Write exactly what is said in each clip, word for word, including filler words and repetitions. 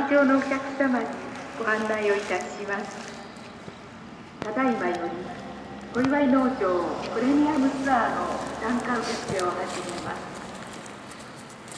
場のお客様にご案内をいたします。ただいまより小祝農場プレミアムツアーの参加受付を始めます。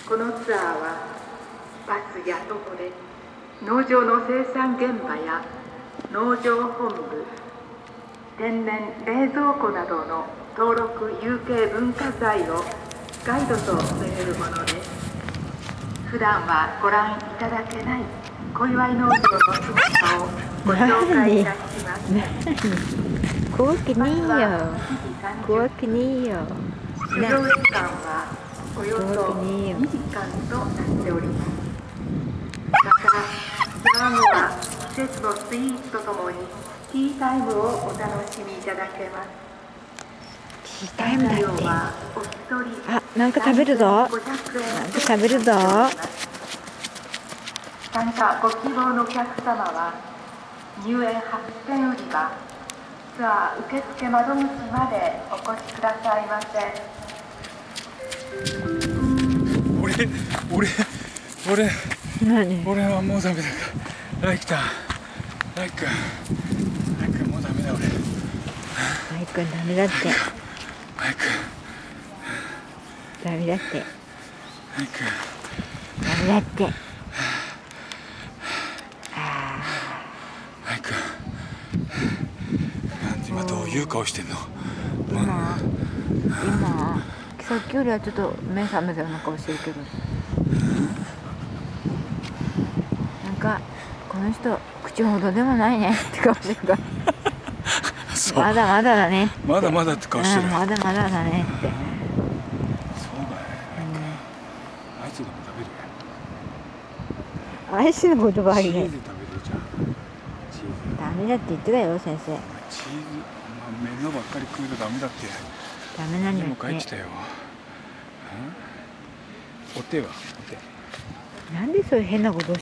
このツアーはバスや徒歩で農場の生産現場や農場本部、天然冷蔵庫などの登録有形文化財をガイドとめれるものです。普段はご覧いただけない小祝農場の姿をご紹介いたします。 怖くねえよ。怖くねえよ。 出場時間はおよそにじかんとなっております。また、ツアー後は季節のスイーツとともにティータイムをお楽しみいただけます。 ティータイムだって。あ、なんか食べるぞ。なんか食べるぞ。 参加ご希望のお客様は入園発展売り場、ツアー受付窓口までお越しくださいませ。 俺、俺、俺、 何？ 俺はもうダメだから。ライクちゃん、ライク、ライクもうダメだ俺。 ライ君ダメだって。 ライク、 ダメだって。 ライク、 ダメだって。 ライク、今どういう顔してんの？ 今、今、さっきよりはちょっと目覚めたような顔してるけど。なんか、この人、口ほどでもないねって顔してるから。まだまだだね。 まだまだって顔してる。 うん、まだまだだねって。 そうだね。あいつでも食べる。 アイスの言葉ありね。 チーズ食べるじゃん。チーズ。 ダメだって言ってたよ、先生。 チーズ、まあ、麺のばっかり食うとダメだって。 ダメなんだって。 でも帰ってたよ。お手はお手。 なんでそういう変なことを